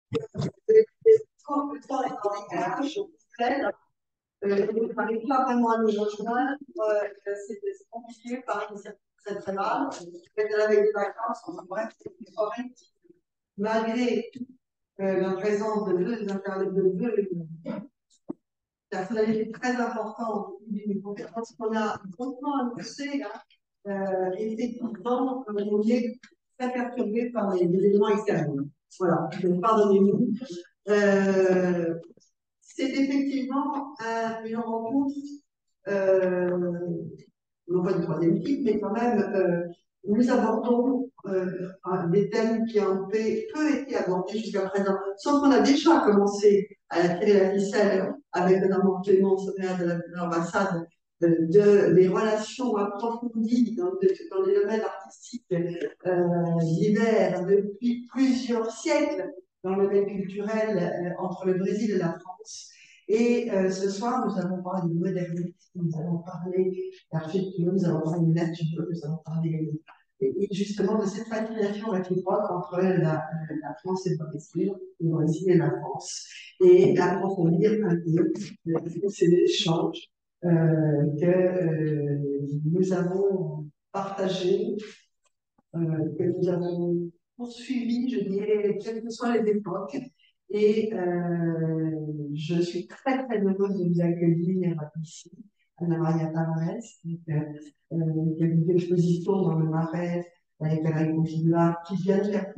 Quand le temps est en décalage, on freine. On n'arrive pas vraiment à nous rejoindre. C'est compliqué, Paris, c'est très très mal. Peut-être avec des vacances, enfin bref, c'est une soirée qui, malgré la présence de deux interlocuteurs, de deux personnalités très importantes d'une conférence qu'on a complètement annoncée, effectivement, on est très perturbé par les éléments extérieurs. Voilà, donc pardonnez-nous. Euh, c'est effectivement une rencontre, euh, non pas du troisième type, mais quand même, nous abordons des thèmes qui ont peu été abordés jusqu'à présent. Sauf qu'on a déjà commencé à tirer la ficelle avec notamment Clémence, maire de l'ambassade, des relations approfondies dans les domaines artistiques divers depuis plusieurs siècles dans le domaine culturel entre le Brésil et la France. Et ce soir, nous allons parler de modernité, nous allons parler d'architecture, nous allons parler de nature, nous allons parler et justement de cette fascination réciproque entre la France et le Brésil et la France, et approfondir un peu ces échanges que nous avons partagés, que nous avons poursuivis, je dirais, quelles que soient les époques. Et je suis très, très heureuse de vous accueillir ici, Anna Maria Tavares, qui a une exposition dans le Marais avec Alain Contigua, qui vient de faire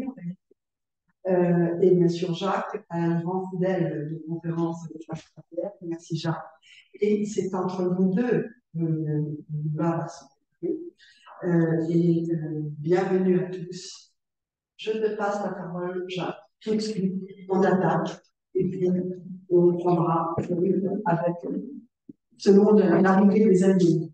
et bien sûr Jacques, un grand fidèle de conférence de Jacques Favier. Merci Jacques. Et c'est entre nous deux le débat va se dérouler. Bienvenue à tous. Je te passe la parole, Jacques. Tout de suite, on attaque et puis on prendra avec selon l'arrivée des années.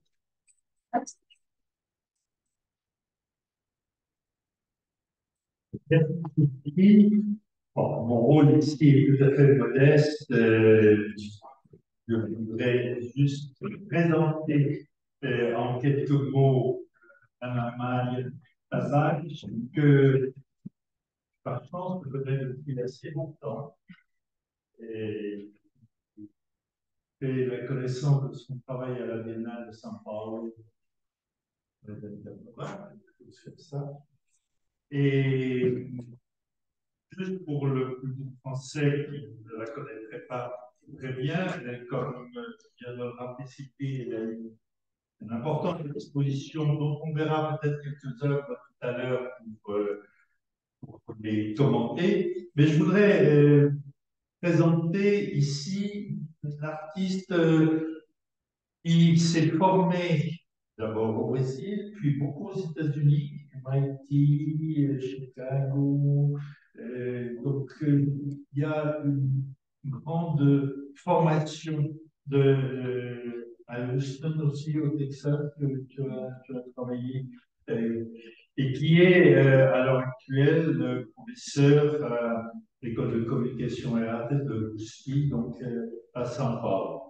Merci. Bon, mon rôle ici est tout à fait modeste. Je voudrais juste présenter en quelques mots Anna Maria Tavares, que par chance je connais depuis assez longtemps. Et fait la connaissance de son travail à la Biennale de São Paulo, sur ça. Et juste pour le public français qui ne la connaîtrait pas très bien, comme vient de le rappeler, elle a une importante exposition dont on verra peut-être quelques œuvres tout à l'heure pour les commenter. Mais je voudrais présenter ici un artiste qui s'est formé d'abord au Brésil, puis beaucoup aux États-Unis, MIT, Chicago. Il y a une grande formation à Houston aussi, au Texas, que tu as travaillé, euh, et qui est à l'heure actuelle professeur à l'école de communication et art de l'USP, donc à São Paulo.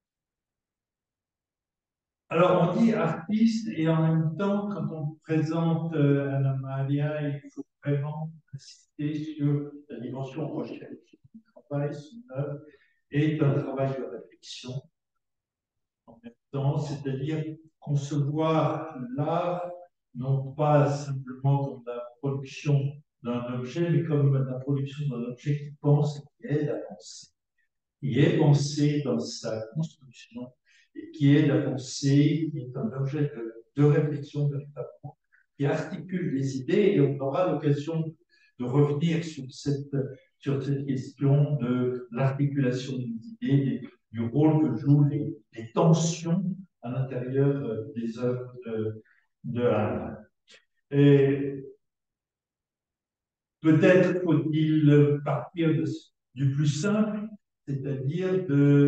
Alors, on dit artiste, et en même temps, quand on présente Anna Maria, il faut vraiment insister sur la dimension recherche. Son travail, son œuvre est un travail de réflexion en même temps, c'est-à-dire concevoir l'art non pas simplement comme la production d'un objet, mais comme la production d'un objet qui pense et qui aide à penser, qui est pensé dans sa construction et qui est la pensée, qui est un objet de réflexion véritablement, qui articule des idées, et on aura l'occasion de revenir sur cette question de l'articulation des idées, du rôle que jouent les tensions à l'intérieur des œuvres de Hannah. Et peut-être faut-il partir du plus simple, c'est-à-dire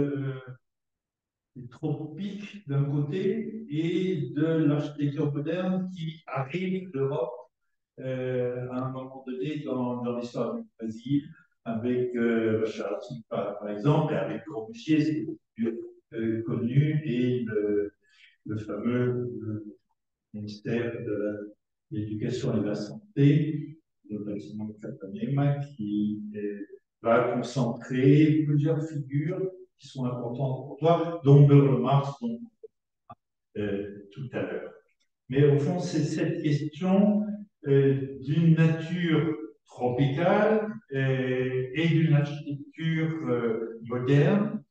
des tropiques d'un côté et de l'architecture moderne qui arrive d'Europe à un moment donné dans l'histoire du Brésil, avec Charles par exemple, et avec Corbusier, c'est plus connu, et le fameux ministère de l'Éducation et de la Santé, le bâtiment de Capanema, qui va concentrer plusieurs figures qui sont importantes pour toi, dont Karl Marx, dont, tout à l'heure. Mais au fond, c'est cette question d'une nature tropicale et d'une architecture moderne.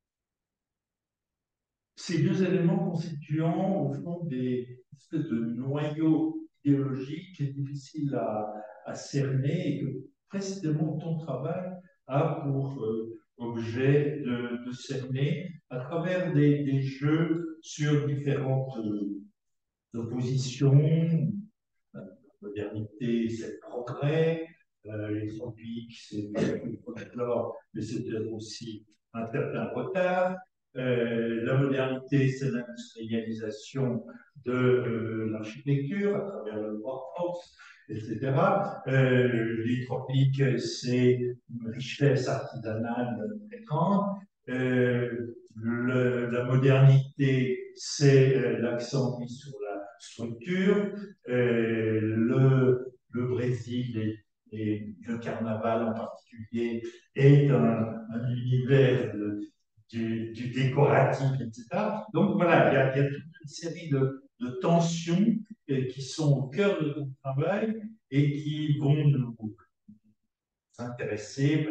Ces deux éléments constituant, au fond, des espèces de noyaux idéologiques difficiles à cerner et que précisément ton travail a pour objet de cerner à travers des jeux sur différentes oppositions. La modernité, c'est le progrès, les tropiques, c'est le folklore, mais c'est peut-être aussi un certain retard. La modernité, c'est l'industrialisation de l'architecture à travers le Bauhaus, etc. Les tropiques, c'est une richesse artisanale très grande. La modernité, c'est l'accent mis sur la structure. Le Brésil et le carnaval en particulier est un univers du décoratif, etc. Donc voilà, il y a toute une série de tensions qui sont au cœur de ton travail et qui vont nous intéresser.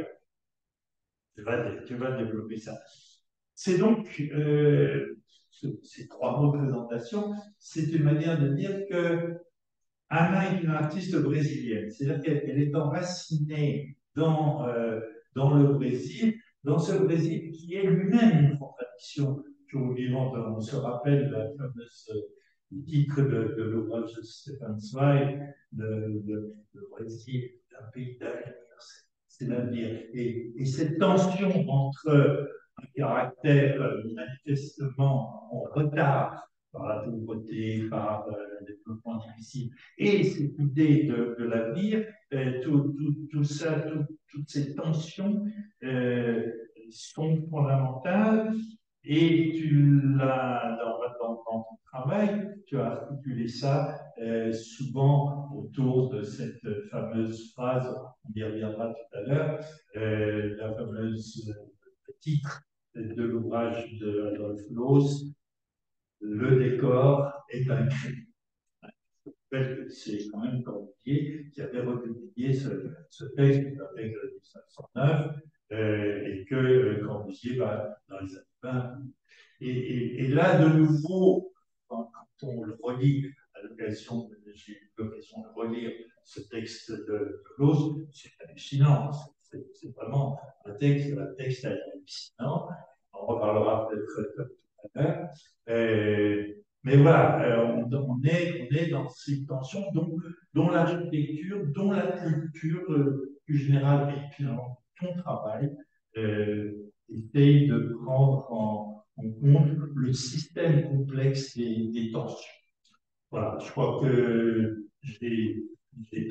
Tu vas développer ça. C'est donc, ces trois mots de présentation, c'est une manière de dire que Anna est une artiste brésilienne, c'est-à-dire qu'elle est enracinée dans le Brésil, dans ce Brésil qui est lui-même une contradiction toujours vivante. On se rappelle la fameuse titre de l'ouvrage de Stefan Zweig, le Brésil, un pays d'avenir, c'est l'avenir. Et cette tension entre un caractère manifestement en retard par la pauvreté, par le développement difficile, et cette idée de l'avenir, tout ça, toutes ces tensions sont fondamentales. Et tu l'as, dans ton travail, tu as articulé ça souvent autour de cette fameuse phrase, on y reviendra tout à l'heure, la fameuse titre de l'ouvrage de Adolf Loos, le décor est un crime. C'est quand même Corbusier qui avait republié ce texte, qui datait de 1909, et que Corbusier va dans les années 20. Et là, de nouveau, quand on le relit, à l'occasion, j'ai eu l'occasion de relire ce texte de Claus, c'est hallucinant. C'est vraiment un texte hallucinant. On reparlera peut-être tout à l'heure. Mais voilà, on est dans ces tensions dont l'architecture, dont la culture plus générale et finalement ton travail essaye de prendre en compte le système complexe des tensions. Voilà, je crois que j'ai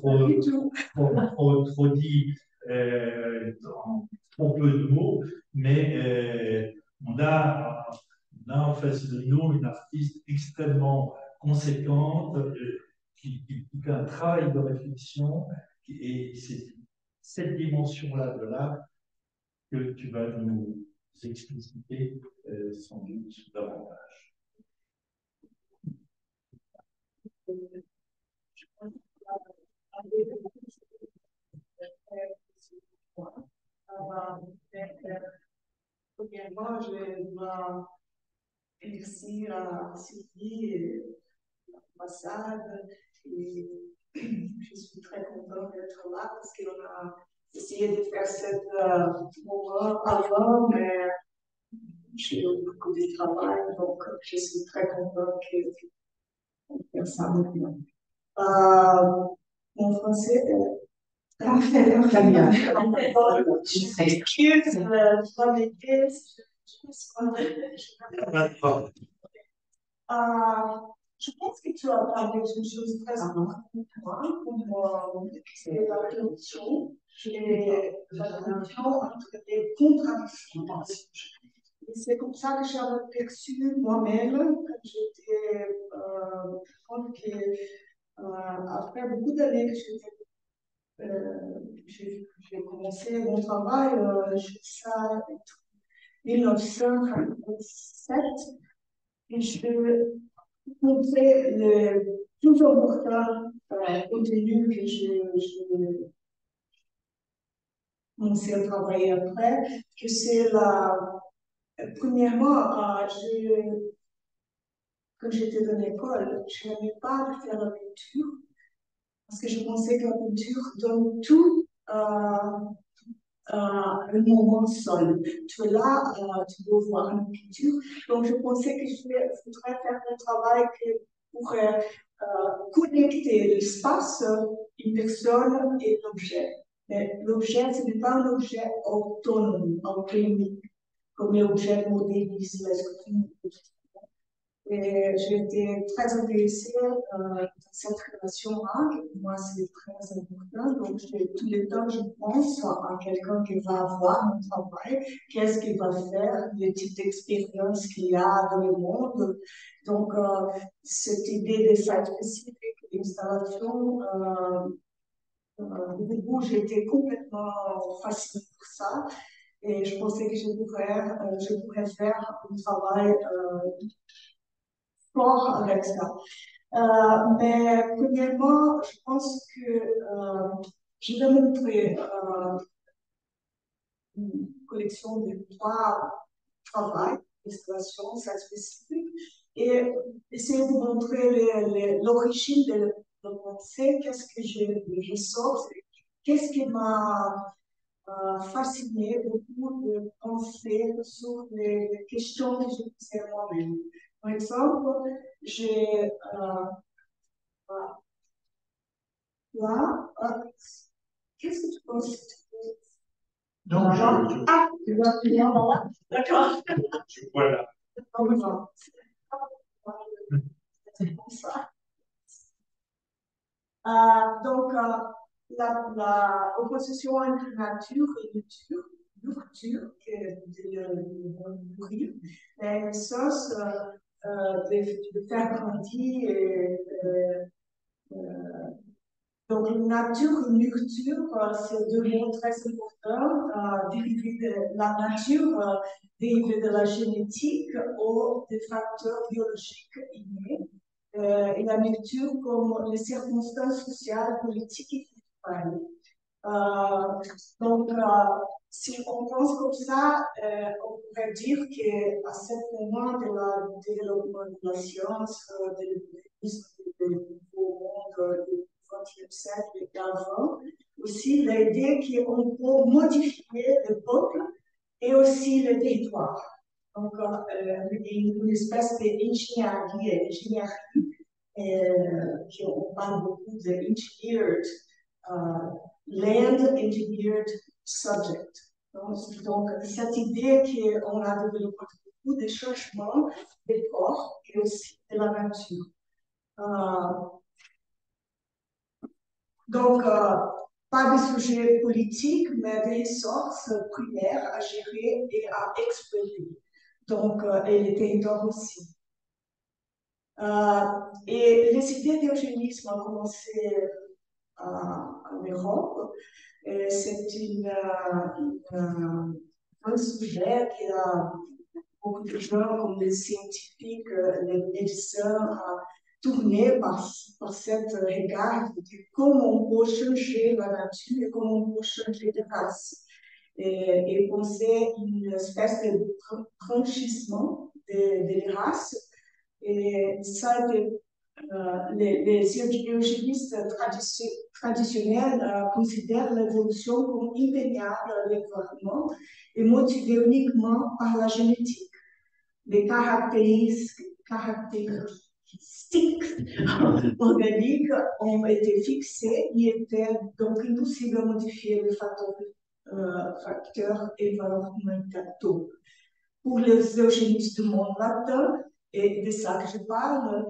trop dit en trop peu de mots, mais on a en face de nous une artiste extrêmement conséquente qui fait un travail de réflexion et c'est cette dimension-là de l'art que tu vas nous expliciter sans doute davantage. Premièrement, je dois remercier à Sylvie et l'ambassade. Et je suis très contente d'être là parce qu'on a essayé de faire cette moment avant, mais j'ai eu beaucoup de travail, donc je suis très contente qu'on fasse ça maintenant. Mon français est parfait, très bien. Je m'excuse, je dois m'aider. Je pense que tu as parlé d'une chose très importante pour moi, c'est la réduction et la réduction entre les contradictions. Et c'est comme ça que j'avais perçu moi-même quand j'étais, je pense que après beaucoup d'années que j'étais j'ai commencé mon travail, ça, en 1957, et je montrais le plus important contenu que je commencé à travailler après, que c'est premièrement, quand j'étais dans l'école, je n'aimais pas de faire la peinture, parce que je pensais que la peinture donne tout le moment seul. Tu es là, tu dois voir une peinture. Donc, je pensais que je voudrais faire un travail qui pourrait connecter l'espace, une personne et l'objet. Mais l'objet, ce n'est pas un objet autonome, comme l'objet modéliste, la sculpture. Et j'étais très intéressée dans cette relation-là. Moi, c'est très important. Donc, tout le temps, je pense à quelqu'un qui va voir mon travail, qu'est-ce qu'il va faire, les types d'expériences qu'il y a dans le monde. Donc, cette idée de site spécifique, d'installation, au début, j'étais complètement fascinée pour ça. Et je pensais que je pourrais faire un travail fort avec ça. Mais premièrement, je pense que je vais montrer une collection de 3 travaux, illustrations, ça spécifique, et essayer de montrer l'origine de pensée, qu'est-ce que je sors, qu'est-ce qui m'a fasciné beaucoup de penser sur les questions que je posais moi-même. Par exemple, j'ai là, qu'est-ce que tu penses? Non, Ah, tu vois, là. D'accord. voilà. C'est comme ça. Donc, l'opposition entre nature et nourriture, de nourrir, les sauces de faire grandir donc, nature et nourriture, c'est deux mots très importants, dérivés de la nature, dérivés de la génétique ou des facteurs biologiques innés, et la nourriture comme les circonstances sociales, politiques et culturelles. Donc, si on pense comme ça, on pourrait dire qu'à ce moment de la développement de la science, de l'évolution du nouveau monde du XXe siècle et d'avant, aussi l'idée qu'on peut modifier le peuple et aussi le territoire. Donc, une espèce d'ingénierie, on parle beaucoup de engineered land engineered subject. Donc, cette idée qu'on a développé beaucoup de changements des corps et aussi de la nature. Donc, pas de sujet politique, mais des ressources primaires à gérer et à exploiter. Donc, et les territoires aussi. Et les idées d'eugénisme ont commencé en Europe. C'est un sujet qui a beaucoup de gens, comme les scientifiques, les médecins, tourné par cette regard de comment on peut changer la nature et comment on peut changer de race. Et penser une espèce de franchissement des races. Et ça, les eugénistes traditionnels considèrent l'évolution comme impénéable à l'environnement et motivée uniquement par la génétique. Les caractéristiques organiques ont été fixées et étaient donc impossible à modifier les facteurs environnementaux. Pour les eugénistes du monde latin, et de ça que je parle,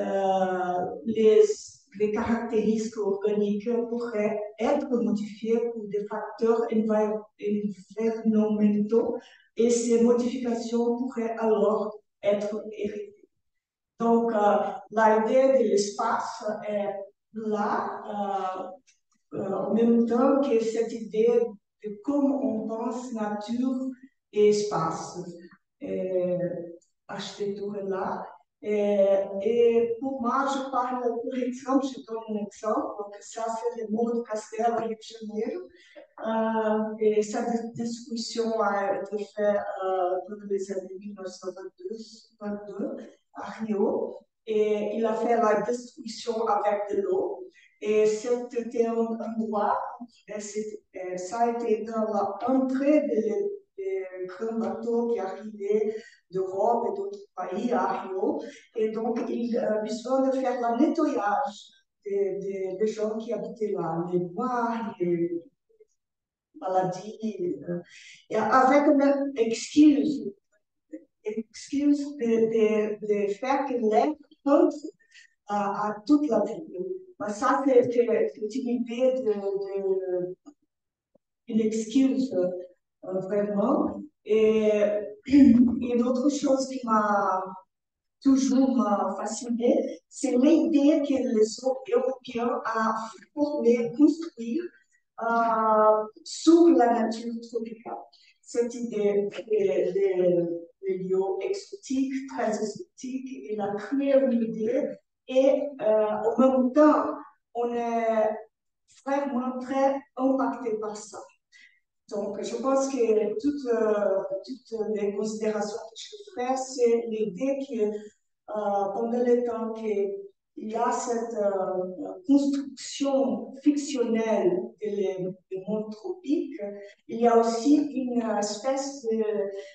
les caractéristiques organiques pourraient être modifiées pour des facteurs environnementaux et ces modifications pourraient alors être héritées. Donc, l'idée de l'espace est là en même temps que cette idée de comment on pense nature et espace. Architecture-là. Et pour moi, je parle, par exemple, je donne un exemple, donc ça c'est le Morro do Castelo, Rio de Janeiro, et cette discussion a été faite dans les années 1922 à Rio, et il a fait la destruction avec de l'eau. Et c'était un endroit, ça a été dans l'entrée des grands bateaux qui arrivaient d'Europe et d'autres pays à Rio. Et donc, il a besoin de faire le nettoyage des gens qui habitaient là, les noirs, les maladies, et avec une excuse de faire que l'air entre à toute la ville. Ça, c'est une idée une excuse vraiment. Et une autre chose qui m'a toujours fascinée, c'est l'idée que les Européens ont formé, construit sur la nature tropicale. Cette idée de lieux exotiques, très exotiques, il a créé une idée et en même temps, on est vraiment très impacté par ça. Donc, je pense que toutes les considérations que je fais, c'est l'idée que pendant le temps qu'il y a cette construction fictionnelle des mondes tropiques, il y a aussi une espèce de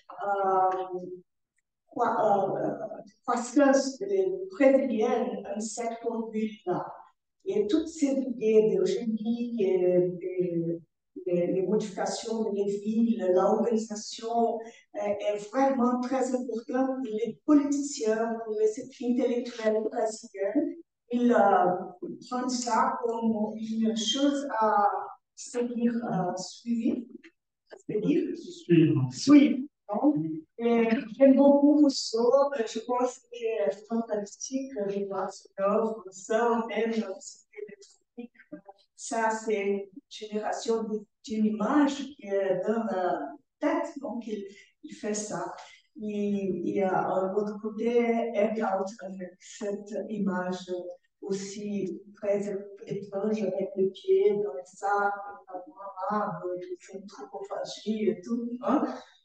croissance brésilienne en cette bulle-là. Et toutes ces idées d'eugénie et les modifications des villes, l'organisation est vraiment très importante. Les politiciens, les intellectuels brésiliens, ils prennent ça comme une chose à seguir, suivre. Suivre. J'aime beaucoup Rousseau, je pense que c'est fantastique de voir ce œuvre, ça, même l'électronique. Ça, c'est une génération d'une image qui est dans la tête, donc il fait ça. Il y a un autre côté, Eckhout avec cette image aussi très étrange avec les pieds dans les sacs, les anthropophagie et tout. Hein?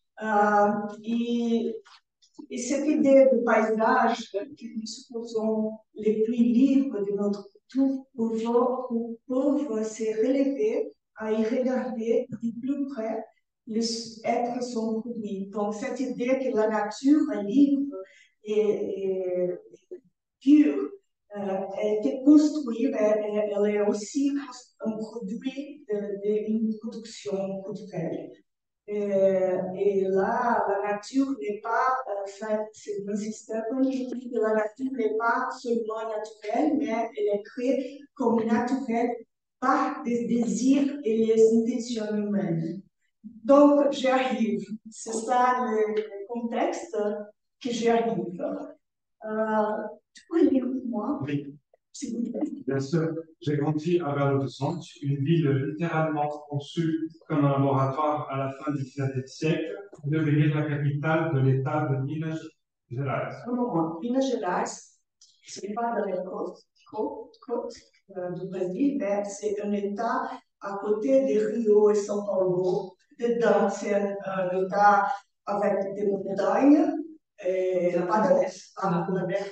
Et cette idée de paysage que nous supposons les plus libres de notre culture peuvent se relever à y regarder de plus près les êtres sont produits. Donc cette idée que la nature est libre et pure, elle a été construite, elle est aussi un produit d'une production culturelle. Et là, la nature n'est pas faite, c'est un système qui dit que la nature n'est pas seulement naturelle, mais elle est créée comme naturelle par des désirs et les intentions humaines. Donc, j'y arrive. C'est ça le contexte que j'y arrive. Tu peux lire pour moi? Oui. S'il vous plaît. Bien sûr, j'ai grandi à Belo Horizonte, une ville littéralement conçue comme un laboratoire à la fin du XIXe siècle pour devenir la capitale de l'État de Minas Gerais. Non, Minas Gerais, ce n'est pas dans les côtes du Brésil, mais c'est un État à côté de Rio et São Paulo. Dedans, c'est un État avec des montagnes et pas de l'Est, pas de la mer.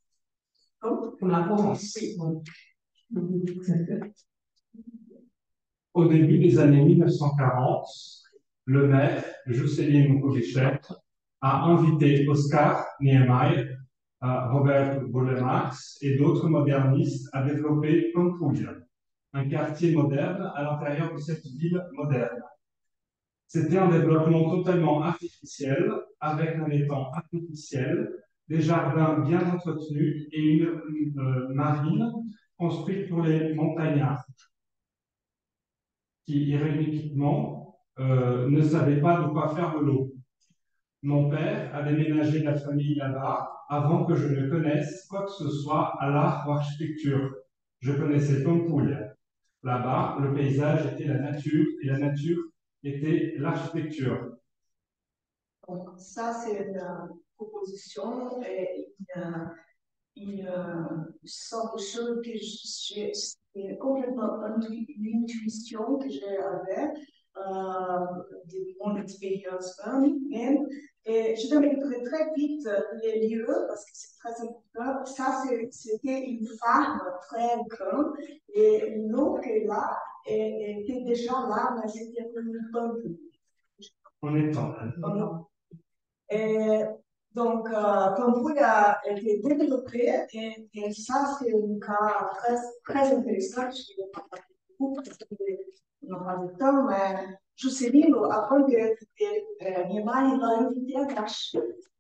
Au début des années 1940, le maire, Juscelino Kubitschek, a invité Oscar Niemeyer, Robert Bolemarx et d'autres modernistes à développer Pampulha, un quartier moderne à l'intérieur de cette ville moderne. C'était un développement totalement artificiel, avec un étang artificiel, des jardins bien entretenus et une marine construite pour les montagnards, qui ironiquement ne savaient pas de quoi faire de l'eau. Mon père a déménagé la famille là-bas avant que je ne connaisse quoi que ce soit à l'art ou architecture. Je connaissais Pampulha. Là-bas, le paysage était la nature et la nature était l'architecture. Donc, ça, c'est une proposition et une sorte de chose que c'est complètement une intuition que j'ai avec de mon expérience même. Et je vais montrer très vite les lieux parce que c'est très important. Ça, c'était une femme très grande et l'eau qui est là était déjà là, mais c'était une bonne. En étant. Et donc, Cambourg a été développé et ça, c'est un cas très, très intéressant. Je ne vais pas parler beaucoup parce qu'on n'a pas de temps, mais Juscelino, avant que Niemeyer l'a invité à Gache,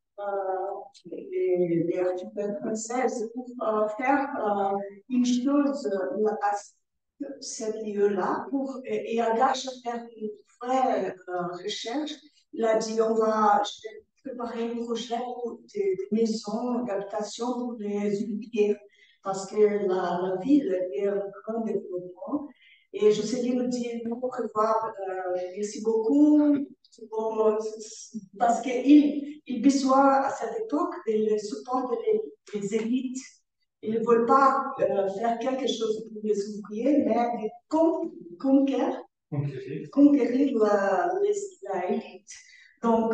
les archipels françaises, pour faire une chose à cet lieu-là, et à Gache faire une vraie recherche. Il a dit, je vais préparer un projet pour des maisons d'habitation pour les Olympiques, parce que la ville est en grand développement. Et Jocelyne dit, non, au revoir, merci beaucoup, parce qu'il besoin à cette époque de support des élites. Ils ne veulent pas faire quelque chose pour les ouvriers, mais de conquérir la élite. Donc,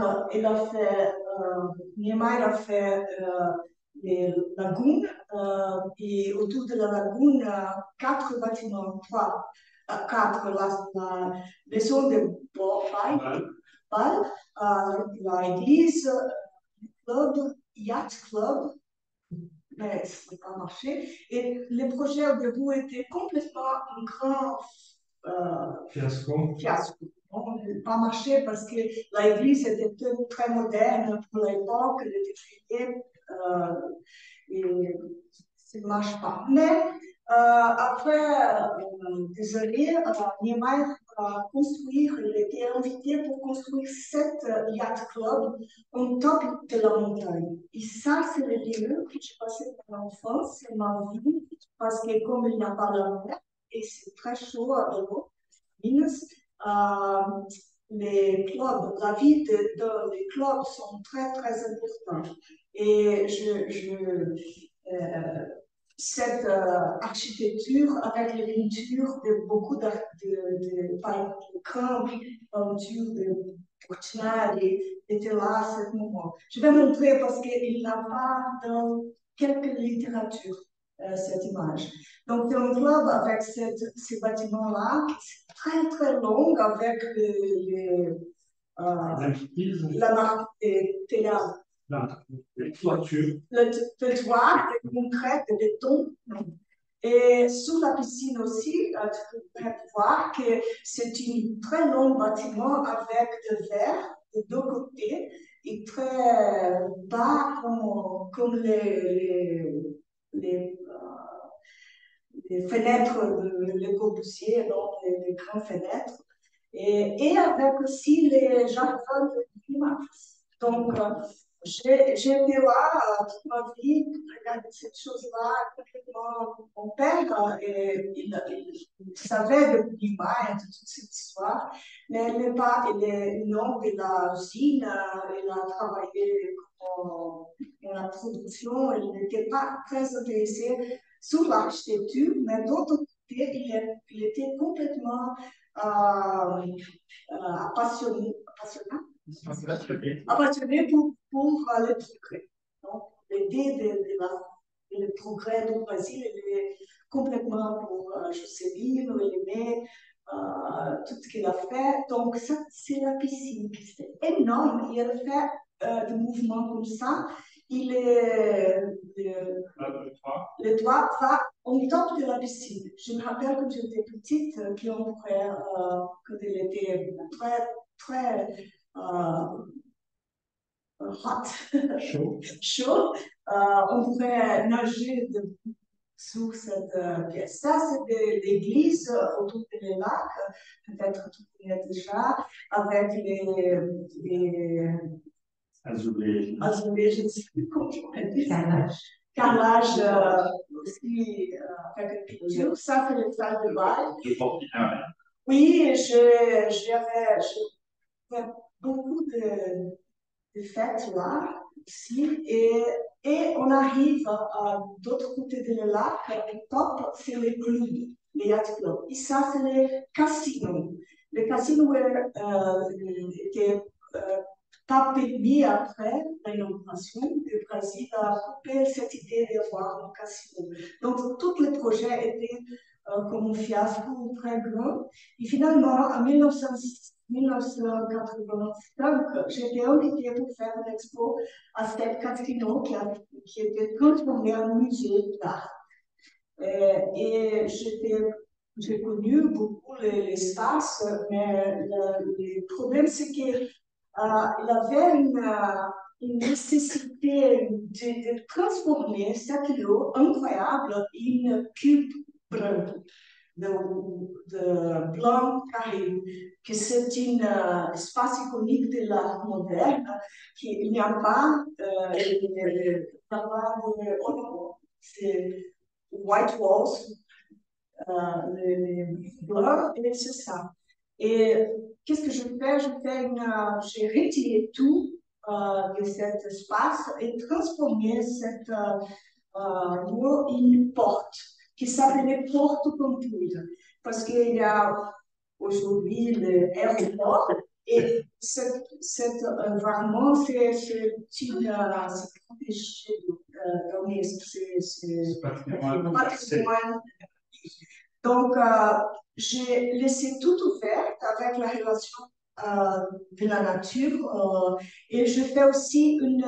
Niemeyer a fait les lagunes et autour de la lagune, 4 bâtiments, 4, la maison de bal, l'église, le club, yacht club, mais ça n'a pas marché. Et le projet au début était complètement un grand fiasco. On n'a pas marché parce que l'église était très moderne pour l'époque, elle était fouillée et ça ne marche pas. Mais après des années, Niemeyer a construit, il était invité pour construire 7 yacht clubs en top de la montagne. Et ça, c'est le lieu que j'ai passé mon enfance et ma vie, parce que comme il n'y a pas la mer, et c'est très chaud à l'eau, les clubs, la vie dans les clubs sont très, très importants. Et cette architecture avec les peintures de beaucoup de grandes peintures de Portinari était là à ce moment. Je vais montrer parce qu'il n'a pas dans quelques littératures cette image. Donc, c'est un club avec ces bâtiments-là, très très long, avec la marque des théâtres. Les toitures. Le toit, de concret, de béton. Et sous la piscine aussi, tu peux voir que c'est un très long bâtiment avec de verre de deux côtés et très bas comme les fenêtres de Le Corbusier, donc les grandes fenêtres, et avec aussi les jardins de climat. Donc, j'étais là toute ma vie, regarder cette chose-là, complètement. Mon père, il savait le climat et toute cette histoire, mais il n'est pas, il est nom de la usine, il a travaillé dans la production, il n'était pas très intéressé sur l'architecture, mais d'autre côté, il était complètement passionné pour le progrès. Donc, l'idée du progrès du Brésil, il est complètement pour Juscelino, il aimait tout ce qu'il a fait. Donc, ça, c'est la piscine. C'est énorme. Il a fait des mouvements comme ça. Le toit va en top de la piscine. Je me rappelle quand j'étais petite, qu'on pourrait, quand il était très, très hot, chaud, on pourrait nager sous cette pièce. Ça, c'est l'église autour des lacs, peut-être tu connais déjà, avec les azulejos, je ne sais plus comment on dit. carrelage aussi avec une peinture. Ça, c'est le salle de bal. Oui, j'avais beaucoup de fêtes là aussi. Et on arrive à d'autre côté de le lac, au top, c'est les clubs, les yacht clubs. Et ça, c'est les casinos. Les casinos étaient pas permis après l'inauguration. Le Brésil a coupé cette idée d'avoir un casino. Donc, tous les projets étaient comme un fiasco très grand. Et finalement, en 1985, j'étais invitée pour faire une expo à cette casino qui était transformé en musée d'art. Et j'ai connu beaucoup l'espace, mais le problème, c'est qu'il avait une nécessité de transformer cet lieu incroyable en une cube branche de blanc carré, que c'est un espace iconique de l'art moderne, qu'il n'y a pas d'ornement. C'est white walls, les blancs, et c'est ça. Et qu'est-ce que je fais? J'ai retiré tout de cet espace et transformé cette lieu en une porte qui s'appelait Porte Pompidou, parce qu'il y a aujourd'hui l'aéroport et vraiment c'est protégé c'est patrimoine. Donc, j'ai laissé tout ouvert avec la relation de la nature et je fais aussi une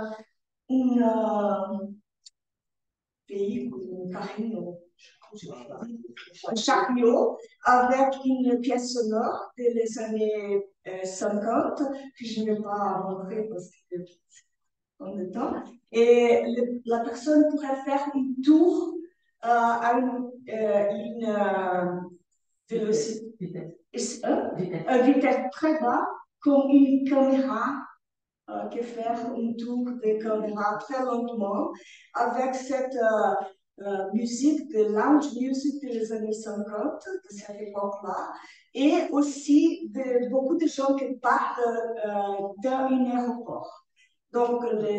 un chariot avec une pièce sonore des années 50 que je ne vais pas montrer parce que on est temps. Et la personne pourrait faire une tour à une vélocité, une vitesse très bas, comme une caméra qui faire une tour de caméra très lentement avec cette musique de lounge music des années 50, de cette époque-là, et aussi beaucoup de gens qui parlent d'un aéroport. Donc,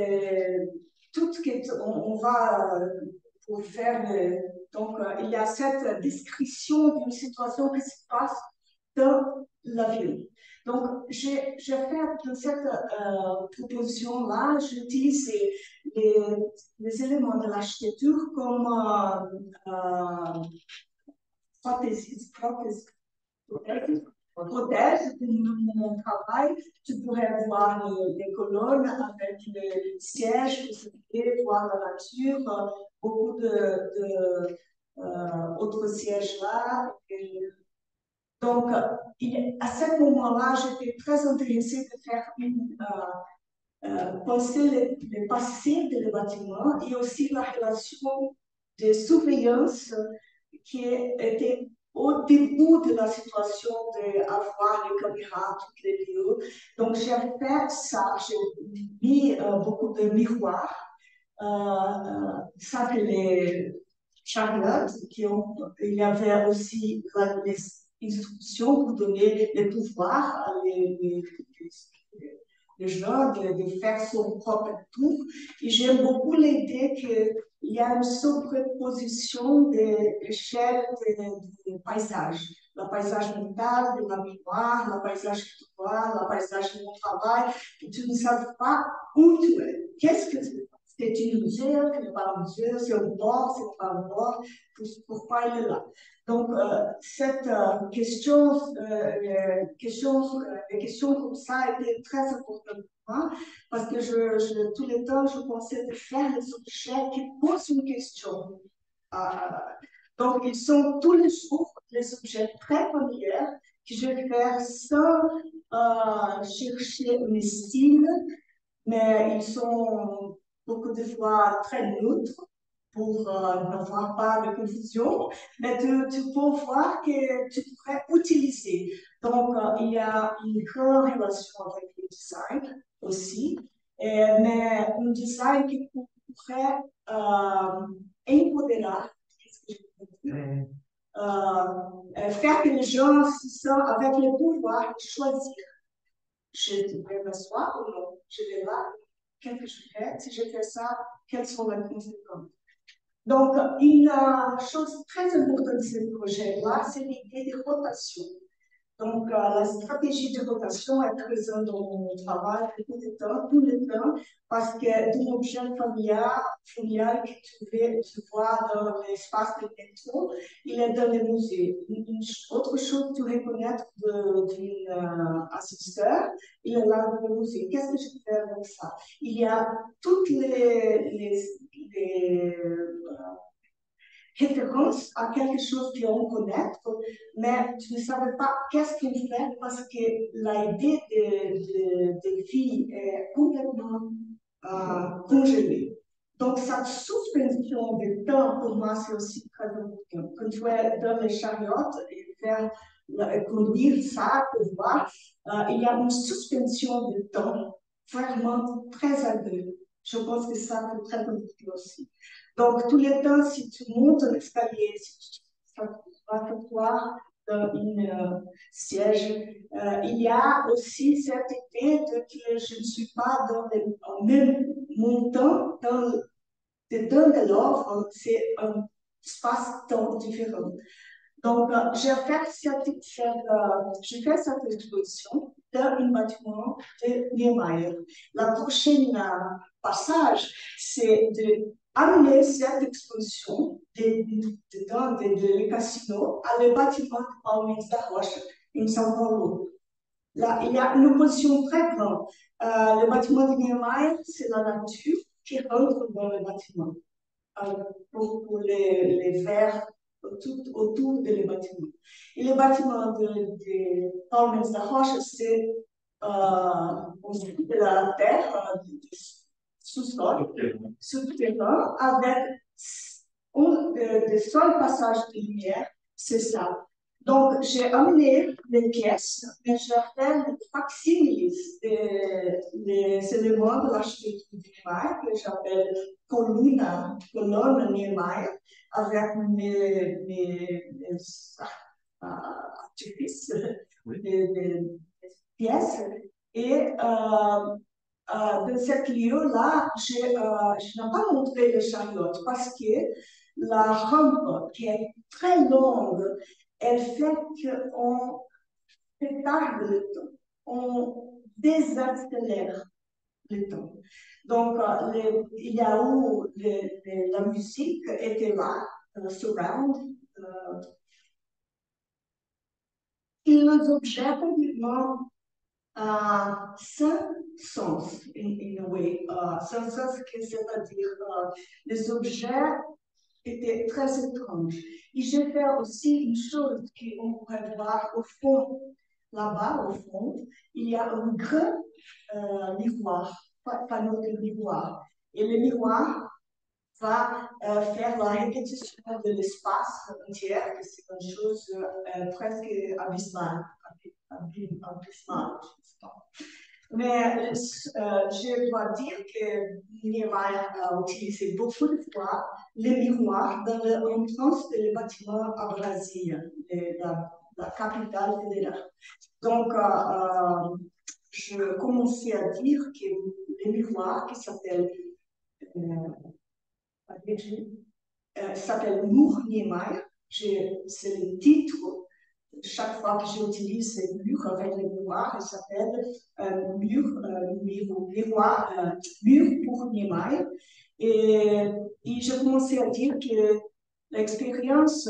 on va pour faire. Donc, il y a cette description d'une situation qui se passe dans la ville. Donc, j'ai fait de cette proposition-là, j'utilise les éléments de l'architecture comme prothèse de mon travail. Tu pourrais voir les colonnes avec les sièges, voir la nature, beaucoup d'autres sièges là. Donc, à ce moment-là, j'étais très intéressée de faire penser le passé de le bâtiment et aussi la relation de surveillance qui était au début de la situation d'avoir les caméras, tous les lieux. Donc, j'ai fait ça, j'ai mis beaucoup de miroirs. Ça, c'est les chariots, il y avait aussi les instructions pour donner les pouvoirs à les gens de faire son propre tour. Et j'aime beaucoup l'idée qu'il y a une superposition des échelles de paysages. Le paysage mental, de la mémoire, le paysage que tu vois, le paysage de mon travail, que tu ne sais pas où tu es. Qu'est-ce que c'est? C'est une musée, ce n'est pas un musée, c'est un bord, c'est pas un bord, pourquoi il est là? Donc, cette les questions comme ça étaient très importantes pour moi, parce que tout le temps, je pensais de faire les objets qui posent une question. Donc, ils sont tous les jours des objets très familiers que je vais faire sans chercher un style, mais ils sont beaucoup de fois très neutres pour n'avoir pas de confusion, mais tu peux voir que tu pourrais utiliser. Donc, il y a une grande relation avec le design aussi, mais un design qui peut pourrait empoderar, qu'est-ce que je peux dire, faire que les gens se sentent avec le pouvoir de choisir. Je vais m'asseoir ou non, je vais là, qu'est-ce que je fais? Si je fais ça, quelles sont les conséquences? Donc, une chose très importante de ce projet-là, c'est l'idée de rotation. Donc, la stratégie de rotation est présente dans mon travail tout le temps, parce que d'un objet familial que tu vois dans l'espace de métro, il est dans le musée. Une autre chose que tu reconnais d'un assisteur, il est là dans le musée. Qu'est-ce que je fais avec ça? Il y a toutes les référence à quelque chose qu'on connaît, mais tu ne savais pas qu'est-ce qu'on fait parce que l'idée de vie est complètement congelée. Donc, cette suspension de temps, pour moi, c'est aussi très important. Quand tu es dans les chariots et faire conduire ça, pour voir, il y a une suspension de temps vraiment très agréable. Je pense que ça, c'est très important aussi. Donc, tous les temps, si tu montes un escalier, si tu vas t'asseoir dans un siège, il y a aussi cette idée que je ne suis pas dans le même montant, dedans de l'offre, c'est un espace-temps différent. Donc, j'ai fait cette exposition dans un bâtiment de Niemeyer. La prochaine passage, c'est d'amener cette exposition de Casino à le bâtiment de Palmeiras da Rocha, em São Paulo. Là, il y a une opposition très grande. Le bâtiment de Niemeyer, c'est la nature qui rentre dans le bâtiment. Pour les verres tout autour des bâtiments. Et le bâtiment de Palmeiras da Rocha, c'est de la terre, du sous-sol, souterrain, avec des seuls passages de lumière, c'est ça. Donc, j'ai amené les pièces, mais j'ai fait des facsimiles des éléments de l'architecture de Niemeyer, que j'appelle colonne Niemeyer, avec mes artifices, des pièces. Et dans ce lieu-là, je n'ai pas montré le chariot parce que la rampe, qui est très longue, elle fait qu'on retarde le temps, on désaccélère le temps. Donc, il y a où la musique était là, surround, et les objets complètement sans sens, in a way. Sans sens, c'est-à-dire les objets étaient très étranges. Et j'ai fait aussi une chose qu'on pourrait voir au fond, là-bas au fond, il y a un grand miroir, panneau de miroir. Et le miroir va faire la répétition de l'espace entier, que c'est une chose presque abysmale. Mais je dois dire que Niemeyer a utilisé beaucoup de fois les miroirs dans l'entrance des bâtiments à Brasilia, la capitale fédérale. Donc, je commençais à dire que les miroirs qui s'appellent Mur Niemeyer, c'est le titre. Chaque fois que j'utilise ces murs avec les miroirs, il s'appelle mur pour Niemeyer. Et j'ai commencé à dire que l'expérience,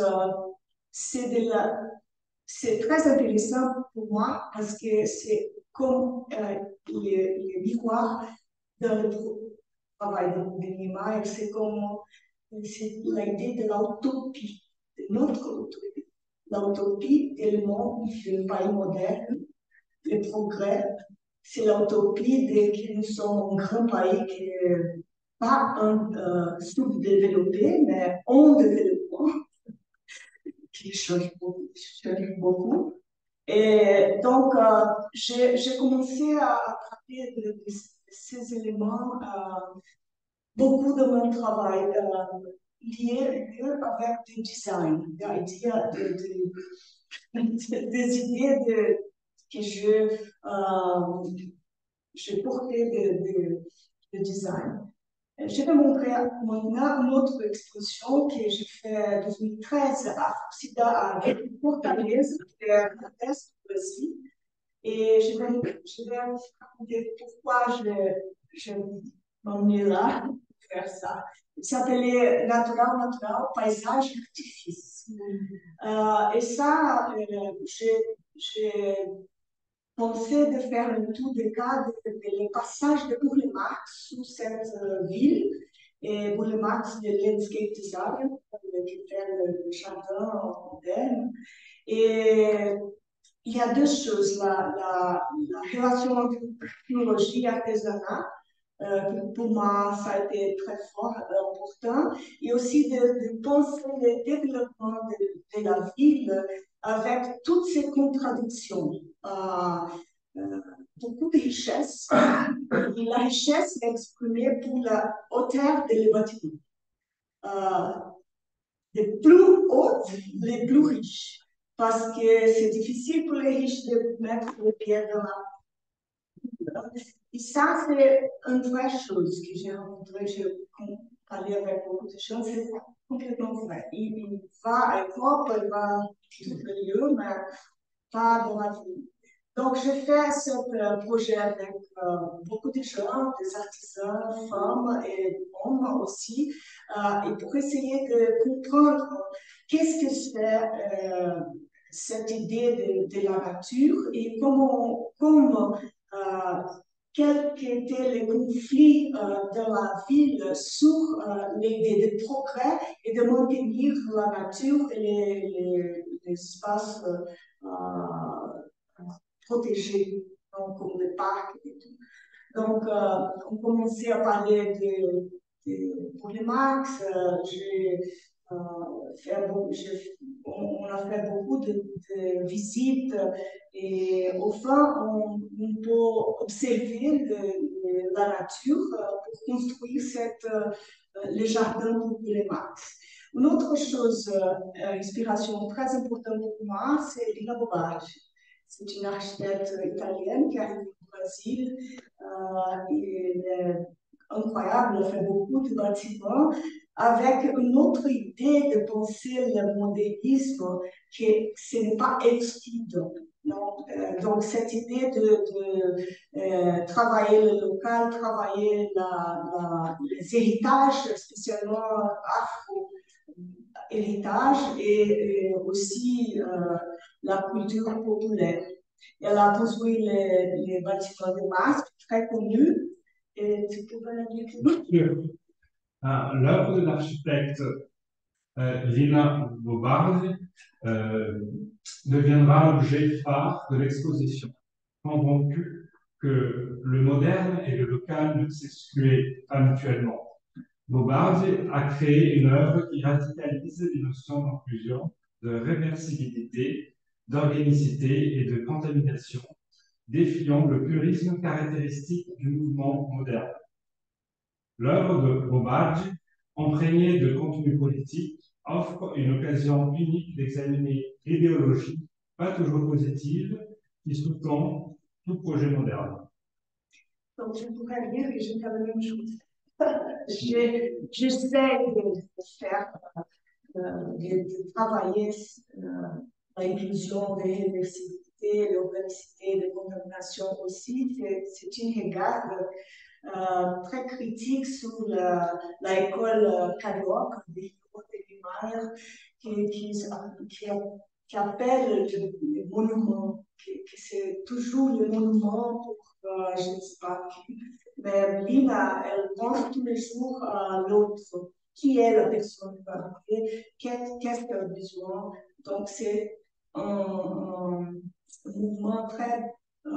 c'est très intéressant pour moi parce que c'est comme les miroirs dans le travail de Niemeyer, c'est l'idée de l'utopie, de notre utopie. L'utopie est le monde d'un pays moderne, le progrès. C'est l'utopie de que nous sommes un grand pays qui n'est pas sous-développé, mais en développement, qui change beaucoup. Et donc, j'ai commencé à parler de ces éléments beaucoup de mon travail lié avec du design, des idées que je portais de design. Je vais montrer maintenant une autre exposition que j'ai fait en 2013 à Oxida, avec Fortaleza, vers l'Est du Brésil. Et je vais raconter pourquoi je m'emmenais là pour faire ça. Il s'appelait Natural, Paysage Artifice. Et ça, j'ai pensé de faire le tour des cas de passage de Burle Marx sous cette ville. Et Burle Marx, le landscape design, qui fait le jardin moderne. Et il y a deux choses, la relation entre technologie et artisanat, pour moi, ça a été très fort, important, et aussi de penser le développement de la ville avec toutes ces contradictions. Beaucoup de richesse, et la richesse est exprimée pour la hauteur des bâtiments. Les plus hautes, les plus riches. Parce que c'est difficile pour les riches de mettre les pieds dans la. Et ça, c'est une vraie chose que j'ai rencontrée, j'ai parlé avec beaucoup de gens, c'est complètement vrai. Il va à Europe, il va à tous les lieux, mais pas dans la ville. Donc, j'ai fait ce projet avec beaucoup de gens, des artisans, femmes et hommes aussi, et pour essayer de comprendre qu'est-ce que c'est cette idée de la nature et quels étaient les conflits dans la ville sur l'idée de progrès et de maintenir la nature et les espaces protégés, donc, comme les parcs et tout. Donc, on commençait à parler pour les Marx. On a fait beaucoup de visites et enfin, on peut observer la nature pour construire le jardin pour les Marx. Une autre chose, inspiration très importante pour moi, c'est Lina Bobardi. C'est une architecte italienne qui arrive au Brésil. Elle est incroyable, elle fait beaucoup de bâtiments avec une autre idée de penser le modernisme que ce n'est pas excludant. Donc, cette idée de travailler le local, travailler les héritages, spécialement afro-héritage, et aussi la culture populaire. Elle a construit les bâtiments de Maastricht, très connus. Et tu peux me dire plus? L'œuvre de l'architecte Lina Bobardi deviendra l'objet phare de l'exposition, convaincu que le moderne et le local ne s'excluaient pas mutuellement. Bobardi a créé une œuvre qui radicalise les notions d'inclusion, de réversibilité, d'organicité et de contamination, défiant le purisme caractéristique du mouvement moderne. L'œuvre de Bobardi, imprégnée de contenu politique, offre une occasion unique d'examiner l'idéologie, pas toujours positive, qui sous-tend tout projet moderne. Donc, je pourrais dire que j'ai fait la même chose. J'essaie de faire, de travailler l'inclusion, la réversibilité, l'organicité, la contamination aussi. C'est une regarde très critique sur l'école catholique de Niemeyer qui appelle le monument, que c'est toujours le monument pour, je ne sais pas qui, mais Lina, elle pense tous les jours à l'autre. Qui est la personne qui va arriver? Qu'est-ce qu'elle a besoin? Donc, c'est un mouvement très,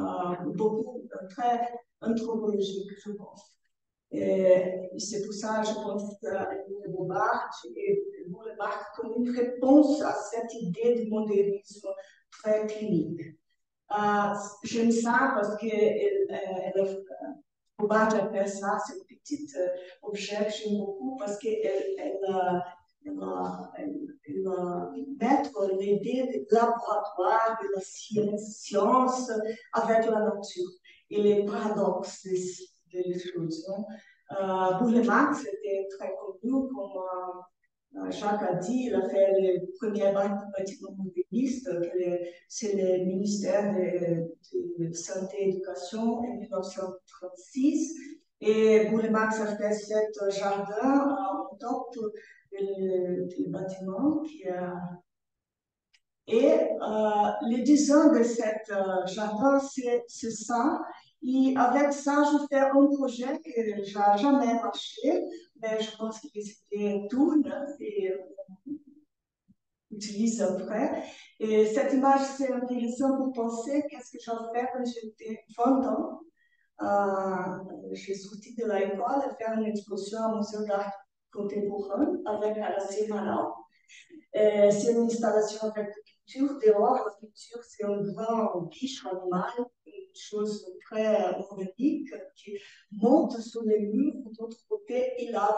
très anthropologique, je pense. Et c'est pour ça, je pense que Bobardi et Boulevard comme une réponse à cette idée de modernisme très clinique. J'aime ça parce que Bobardi a fait ça, c'est une petit objet que j'aime beaucoup parce qu'elle va mettre l'idée de laboratoire, de la science avec la nature et les paradoxes des choses. Burle Marx était très connu comme Jacques a dit, il a fait le premier bâtiment moderniste, c'est le ministère de Santé et Éducation en 1936. Et Burle Marx a fait ce jardin en top du bâtiment. Et le design de ce jardin, c'est ça. Et avec ça, je fais un projet que je n'ai jamais marché, mais je pense qu'il était tout neuf et utilise après. Et cette image, c'est intéressant pour penser qu'est-ce que j'ai fait quand j'étais 20 ans. J'ai sorti de l'école et faire une exposition au Musée d'art contemporain avec Alessia Malau. C'est une installation avec la peinture dehors. La peinture, c'est un grand biche animal, une chose très organique qui monte sur les murs. De l'autre côté, il a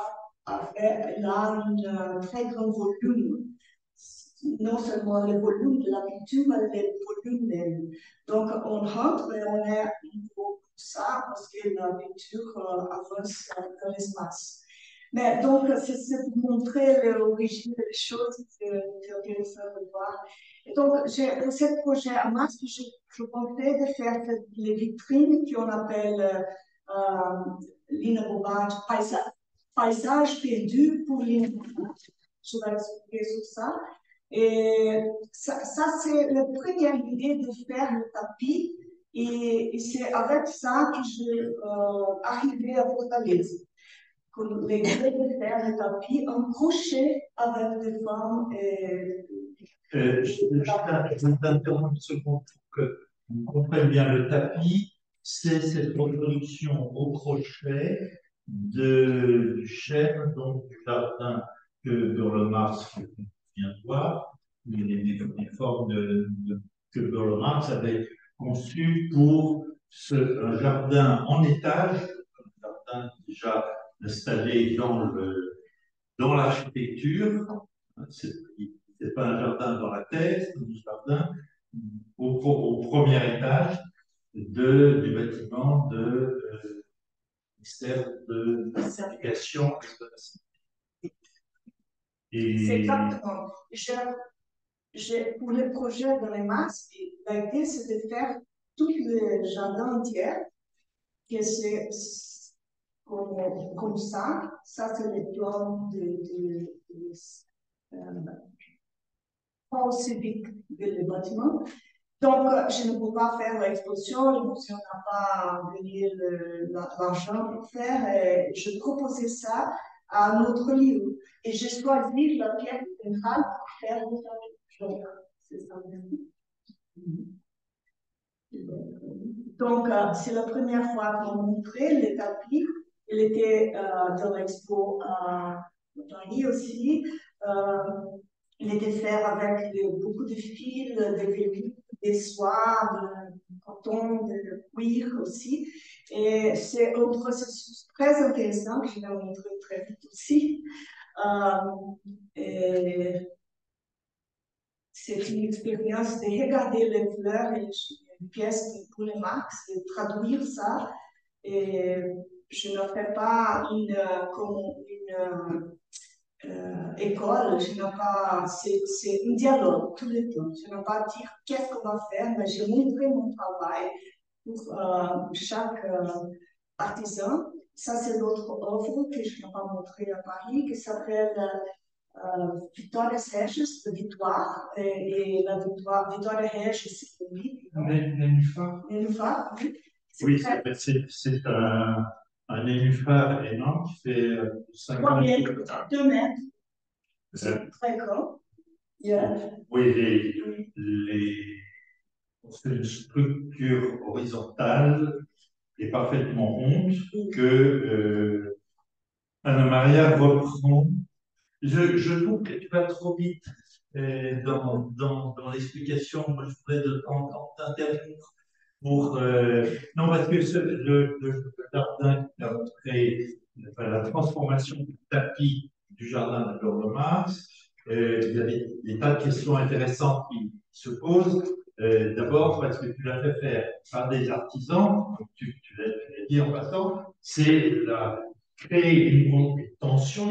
un très grand volume. Non seulement le volume de la peinture, mais le volume même. Donc, on rentre et on est pour ça parce que la peinture avance dans l'espace. Mais donc, c'est pour montrer l'origine des choses, c'est intéressant de voir. Et donc, pour ce projet à Mars, je pensais de faire les vitrines qu'on appelle Lina Bobart, paysage perdu pour Lina Bobart. Je vais expliquer sur ça. Et ça c'est la première idée de faire le tapis. Et c'est avec ça que je suis arrivée à Fortaleza. L'idée de faire le tapis en crochet avec des femmes. Je t'interromps une seconde pour que vous compreniez bien. Le tapis, c'est cette reproduction au crochet du chêne, donc du jardin que Burle Marx vient de voir, les formes que Burle Marx avait conçues pour un jardin en étage, un jardin déjà installé dans l'architecture. C'est pas un jardin dans la tête, c'est un jardin au premier étage du bâtiment de ministère de l'Éducation. C'est exactement. Pour le projet de les masques, l'idée c'est de faire tout le jardin entier, que c'est comme ça. Ça, c'est le plan de pôle civique du bâtiment. Donc, je ne peux pas faire l'exposition, le musée n'a pas donné l'argent pour faire. Et je proposais ça à notre lieu. Et j'ai choisi la pièce centrale pour faire le tapis. Donc, c'est ça. Donc, c'est la première fois qu'on montrait le tapis. Il était dans l'expo à Paris aussi. Il était fait avec beaucoup de fils, de velours, des soies, de coton, de cuir aussi. Et c'est un processus très intéressant que je vais montrer très vite aussi. C'est une expérience de regarder les fleurs et les pièces de Burle Marx, de traduire ça. Et je ne fais pas une école, je n'ai pas, c'est un dialogue tout le temps. Je n'ai pas dire qu'est-ce qu'on va faire, mais j'ai montré mon travail pour chaque artisan. Ça, c'est l'autre œuvre que je n'ai pas montrée à Paris, qui s'appelle Vitória Regis, de Victoire. Et la Vitória Regis, c'est le livre. Nénuphar. Nénuphar, oui. Oui, c'est un nénuphar énorme qui fait 50 mètres, 2 mètres. C'est très grand. Yeah. Oui, c'est une structure horizontale et parfaitement ronde que Anna Maria reprend. Je trouve que tu vas trop vite dans l'explication. Moi, je voudrais t'interrompre Non, parce que le jardin qui a créé la transformation du tapis du jardin de Karl Marx, il y a des tas de questions intéressantes qui se posent. D'abord, parce que tu l'as fait faire par des artisans, comme tu l'as dit en passant, c'est créer une tension